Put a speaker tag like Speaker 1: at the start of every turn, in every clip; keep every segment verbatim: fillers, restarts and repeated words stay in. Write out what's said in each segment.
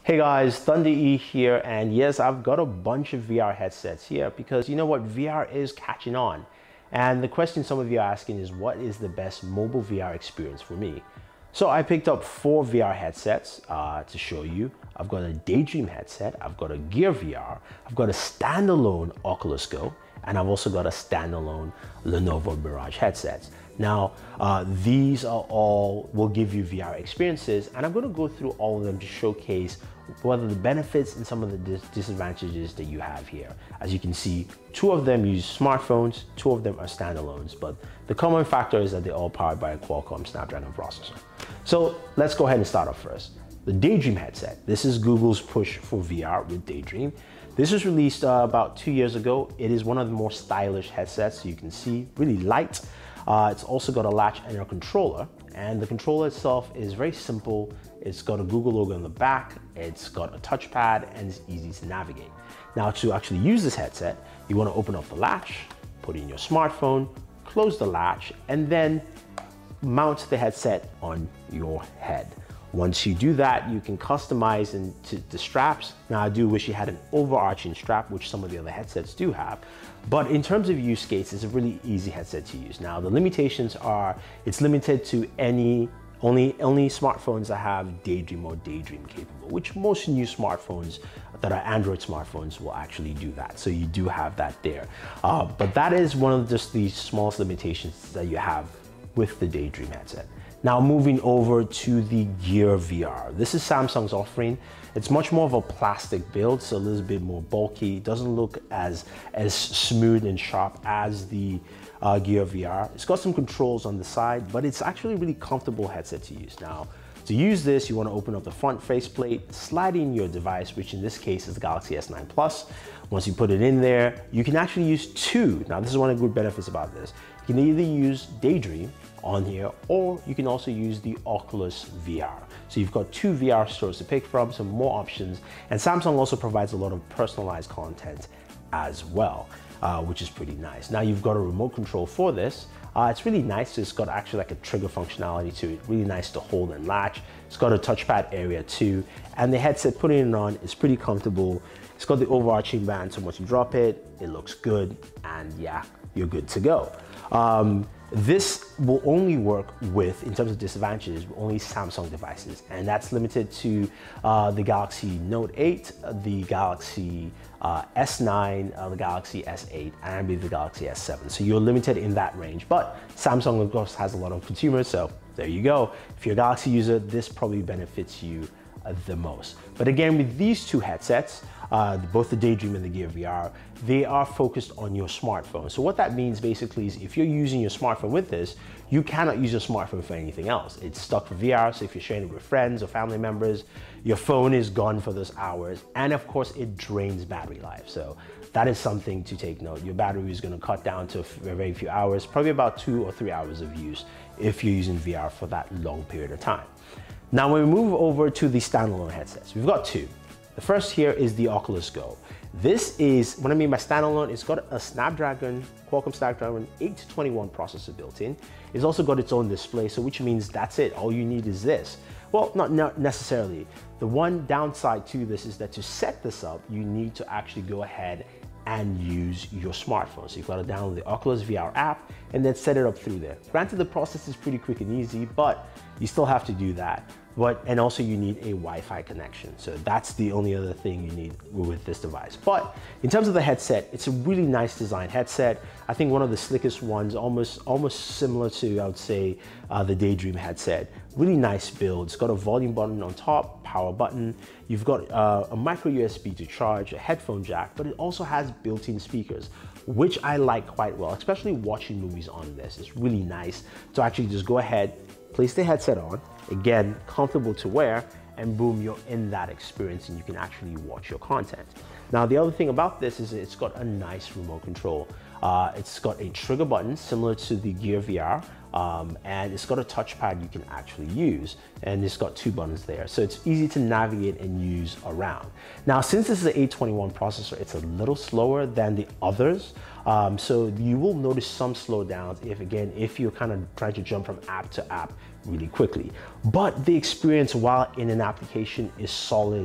Speaker 1: Hey guys, Thunder E here, and yes, I've got a bunch of V R headsets here because you know what, V R is catching on. And the question some of you are asking is, what is the best mobile V R experience for me? So I picked up four V R headsets uh, to show you. I've got a Daydream headset, I've got a Gear V R, I've got a standalone Oculus Go, and I've also got a standalone Lenovo Mirage headsets. Now, uh, these are all will give you V R experiences, and I'm going to go through all of them to showcase what are the benefits and some of the dis disadvantages that you have here. As you can see, two of them use smartphones, two of them are standalones, but the common factor is that they're all powered by a Qualcomm Snapdragon processor. So let's go ahead and start off first. The Daydream headset. This is Google's push for V R with Daydream. This was released uh, about two years ago. It is one of the more stylish headsets, so you can see, really light. Uh, it's also got a latch and a controller, and the controller itself is very simple. It's got a Google logo on the back, it's got a touchpad, and it's easy to navigate. Now, to actually use this headset, you want to open up the latch, put in your smartphone, close the latch, and then mount the headset on your head. Once you do that, you can customize into the straps. Now, I do wish you had an overarching strap, which some of the other headsets do have. But in terms of use case, it's a really easy headset to use. Now, the limitations are it's limited to any only only smartphones that have Daydream or Daydream capable, which most new smartphones that are Android smartphones will actually do that. So you do have that there. Uh, but that is one of just the smallest limitations that you have with the Daydream headset. Now moving over to the Gear V R. This is Samsung's offering. It's much more of a plastic build, so a little bit more bulky. It doesn't look as, as smooth and sharp as the uh, Gear V R. It's got some controls on the side, but it's actually a really comfortable headset to use. Now, to use this, you want to open up the front faceplate, slide in your device, which in this case is the Galaxy S nine Plus. Once you put it in there, you can actually use two. Now, this is one of the good benefits about this. You can either use Daydream on here, or you can also use the Oculus V R. So you've got two V R stores to pick from, some more options, and Samsung also provides a lot of personalized content as well, uh, which is pretty nice. Now you've got a remote control for this. Uh, it's really nice. It's got actually like a trigger functionality to it. Really nice to hold and latch. It's got a touchpad area too, and the headset, putting it on, is pretty comfortable. It's got the overarching band, so once you drop it, it looks good, and yeah, you're good to go. Um, This will only work with, in terms of disadvantages, only Samsung devices, and that's limited to uh, the Galaxy Note eight, the Galaxy uh, S nine, uh, the Galaxy S eight, and I believe the Galaxy S seven. So you're limited in that range, but Samsung, of course, has a lot of consumers, so there you go. If you're a Galaxy user, this probably benefits you uh, the most. But again, with these two headsets, Uh, both the Daydream and the Gear V R, they are focused on your smartphone. So what that means basically is if you're using your smartphone with this, you cannot use your smartphone for anything else. It's stuck for V R, so if you're sharing it with friends or family members, your phone is gone for those hours. And of course, it drains battery life. So that is something to take note. Your battery is gonna cut down to a very few hours, probably about two or three hours of use if you're using V R for that long period of time. Now, when we move over to the standalone headsets, we've got two. The first here is the Oculus Go. This is, what I mean by standalone, it's got a Snapdragon, Qualcomm Snapdragon eight twenty-one processor built in. It's also got its own display, so which means that's it. All you need is this. Well, not, not necessarily. The one downside to this is that to set this up, you need to actually go ahead and use your smartphone. So you've got to download the Oculus V R app and then set it up through there. Granted, the process is pretty quick and easy, but you still have to do that. But, and also you need a Wi-Fi connection. So that's the only other thing you need with this device. But in terms of the headset, it's a really nice design headset. I think one of the slickest ones, almost, almost similar to, I would say, uh, the Daydream headset. Really nice build. It's got a volume button on top, power button. You've got uh, a micro U S B to charge, a headphone jack, but it also has built-in speakers, which I like quite well, especially watching movies on this. It's really nice to actually just go ahead, place the headset on, again, comfortable to wear, and boom, you're in that experience and you can actually watch your content. Now, the other thing about this is it's got a nice remote control. Uh, it's got a trigger button similar to the Gear V R, um, and it's got a touchpad you can actually use, and it's got two buttons there. So it's easy to navigate and use around. Now, since this is an eight twenty-one processor, it's a little slower than the others. Um, so you will notice some slowdowns if, again, if you're kind of trying to jump from app to app really quickly. But the experience while in an application is solid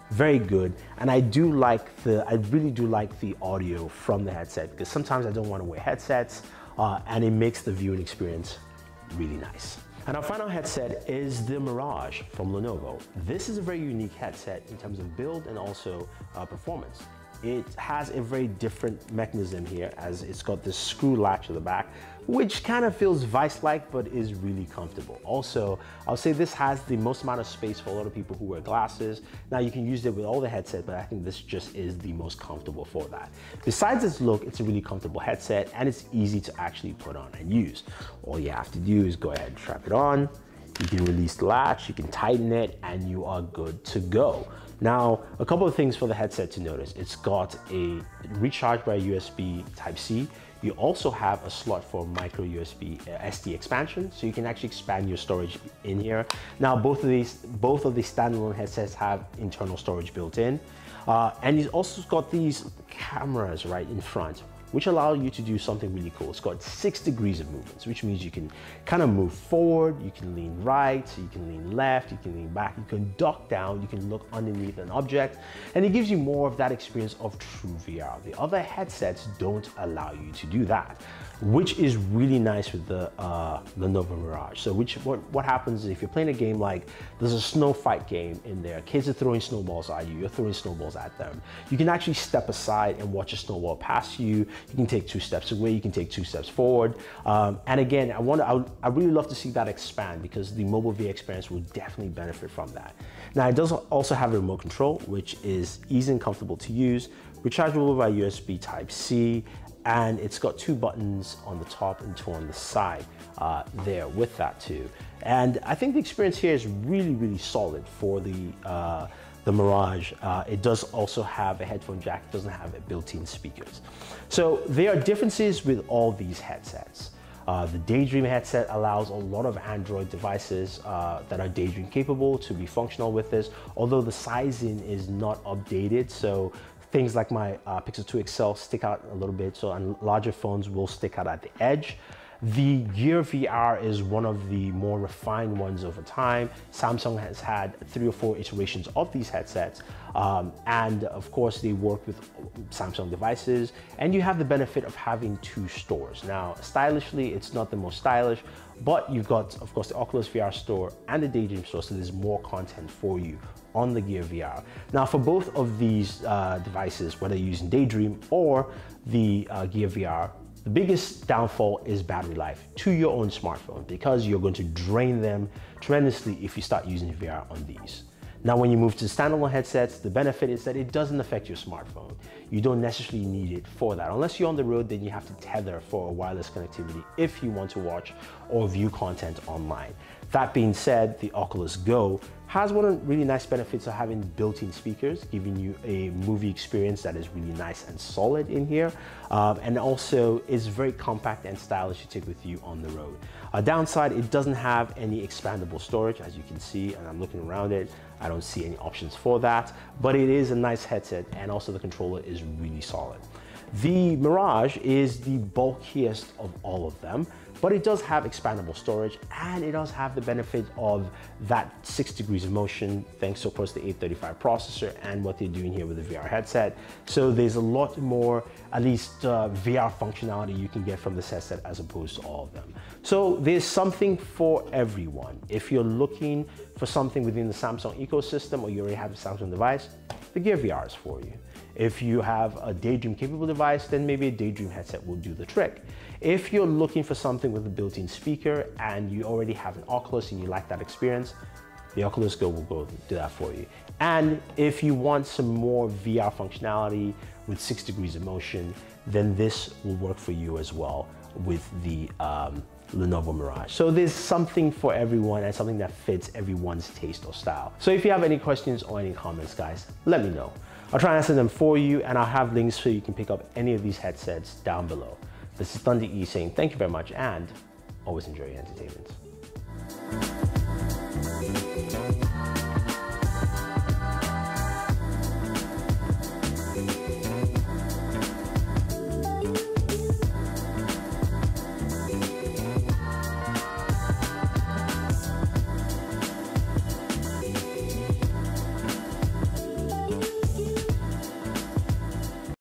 Speaker 1: very good. And I do like the, I really do like the audio from the headset, because sometimes I don't want to wear headsets uh, and it makes the viewing experience really nice. And our final headset is the Mirage from Lenovo. This is a very unique headset in terms of build and also uh, performance. It has a very different mechanism here, as it's got this screw latch at the back, which kind of feels vice-like but is really comfortable. Also, I'll say this has the most amount of space for a lot of people who wear glasses. Now you can use it with all the headsets, but I think this just is the most comfortable for that. Besides its look, it's a really comfortable headset and it's easy to actually put on and use. All you have to do is go ahead and strap it on. You can release the latch, you can tighten it, and you are good to go. Now, a couple of things for the headset to notice. It's got a recharge by U S B Type C. You also have a slot for micro U S B uh, S D expansion, so you can actually expand your storage in here. Now, both of these, both of these standalone headsets have internal storage built in. Uh, and it's also got these cameras right in front, which allow you to do something really cool. It's got six degrees of movements, which means you can kind of move forward, you can lean right, you can lean left, you can lean back, you can duck down, you can look underneath an object, and it gives you more of that experience of true V R. The other headsets don't allow you to do that, which is really nice with the uh, Lenovo Mirage. So which what, what happens is if you're playing a game like, there's a snow fight game in there, kids are throwing snowballs at you, you're throwing snowballs at them, you can actually step aside and watch a snowball pass you. You can take two steps away, you can take two steps forward. Um, and again, I want to, I, would, I really love to see that expand, because the mobile V R experience will definitely benefit from that. Now, it does also have a remote control, which is easy and comfortable to use, rechargeable by U S B Type C, and it's got two buttons on the top and two on the side uh, there with that too. And I think the experience here is really, really solid for the uh, the Mirage. Uh, it does also have a headphone jack, it doesn't have a built-in speakers. So there are differences with all these headsets. Uh, the Daydream headset allows a lot of Android devices uh, that are Daydream capable to be functional with this, although the sizing is not updated. So things like my uh, Pixel two X L stick out a little bit, so and larger phones will stick out at the edge. The Gear V R is one of the more refined ones over time. Samsung has had three or four iterations of these headsets. Um, and of course they work with Samsung devices, and you have the benefit of having two stores. Now, stylishly, it's not the most stylish, but you've got, of course, the Oculus V R store and the Daydream store, so there's more content for you on the Gear V R. Now, for both of these uh, devices, whether you're using Daydream or the uh, Gear V R, the biggest downfall is battery life to your own smartphone, because you're going to drain them tremendously if you start using V R on these. Now, when you move to standalone headsets, the benefit is that it doesn't affect your smartphone. You don't necessarily need it for that. Unless you're on the road, then you have to tether for a wireless connectivity if you want to watch or view content online. That being said, the Oculus Go has one of the really nice benefits of having built-in speakers, giving you a movie experience that is really nice and solid in here. Um, and also is very compact and stylish to take with you on the road. A downside, it doesn't have any expandable storage, as you can see, and I'm looking around it. I don't see any options for that, but it is a nice headset, and also the controller is really solid. The Mirage is the bulkiest of all of them, but it does have expandable storage, and it does have the benefit of that six degrees of motion, thanks to, of course, the eight thirty-five processor and what they're doing here with the V R headset. So there's a lot more, at least uh, V R functionality you can get from this headset as opposed to all of them. So there's something for everyone. If you're looking for something within the Samsung ecosystem, or you already have a Samsung device, the Gear V R is for you. If you have a Daydream capable device, then maybe a Daydream headset will do the trick. If you're looking for something with a built-in speaker and you already have an Oculus and you like that experience, the Oculus Go will go do that for you. And if you want some more V R functionality with six degrees of motion, then this will work for you as well with the um, Lenovo Mirage. So there's something for everyone and something that fits everyone's taste or style. So if you have any questions or any comments, guys, let me know. I'll try and answer them for you, and I'll have links so you can pick up any of these headsets down below. This is Thunder E saying thank you very much, and always enjoy your entertainment.